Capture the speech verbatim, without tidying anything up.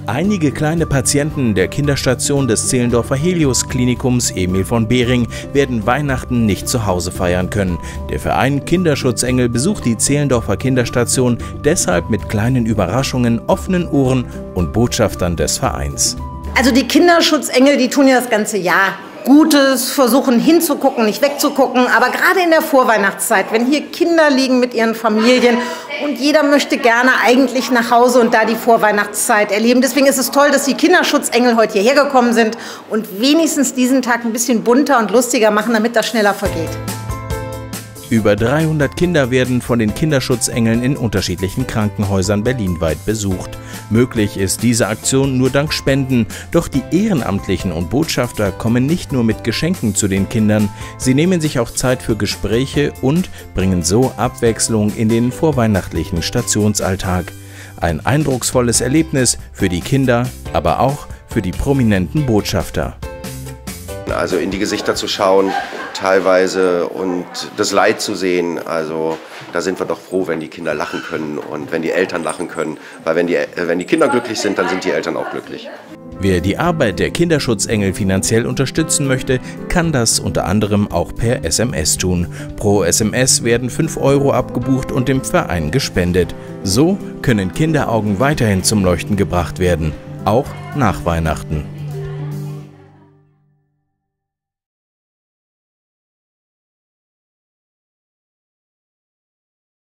Einige kleine Patienten der Kinderstation des Zehlendorfer Helios-Klinikums Emil von Behring werden Weihnachten nicht zu Hause feiern können. Der Verein Kinderschutzengel besucht die Zehlendorfer Kinderstation deshalb mit kleinen Überraschungen, offenen Ohren und Botschaftern des Vereins. Also die Kinderschutzengel, die tun ja das ganze Jahr Gutes, versuchen hinzugucken, nicht wegzugucken. Aber gerade in der Vorweihnachtszeit, wenn hier Kinder liegen mit ihren Familien und jeder möchte gerne eigentlich nach Hause und da die Vorweihnachtszeit erleben. Deswegen ist es toll, dass die Kinderschutzengel heute hierher gekommen sind und wenigstens diesen Tag ein bisschen bunter und lustiger machen, damit das schneller vergeht. Über dreihundert Kinder werden von den Kinderschutzengeln in unterschiedlichen Krankenhäusern berlinweit besucht. Möglich ist diese Aktion nur dank Spenden, doch die Ehrenamtlichen und Botschafter kommen nicht nur mit Geschenken zu den Kindern, sie nehmen sich auch Zeit für Gespräche und bringen so Abwechslung in den vorweihnachtlichen Stationsalltag. Ein eindrucksvolles Erlebnis für die Kinder, aber auch für die prominenten Botschafter. Also in die Gesichter zu schauen teilweise und das Leid zu sehen, also da sind wir doch froh, wenn die Kinder lachen können und wenn die Eltern lachen können, weil wenn die, wenn die Kinder glücklich sind, dann sind die Eltern auch glücklich. Wer die Arbeit der Kinderschutzengel finanziell unterstützen möchte, kann das unter anderem auch per S M S tun. Pro S M S werden fünf Euro abgebucht und dem Verein gespendet. So können Kinderaugen weiterhin zum Leuchten gebracht werden, auch nach Weihnachten.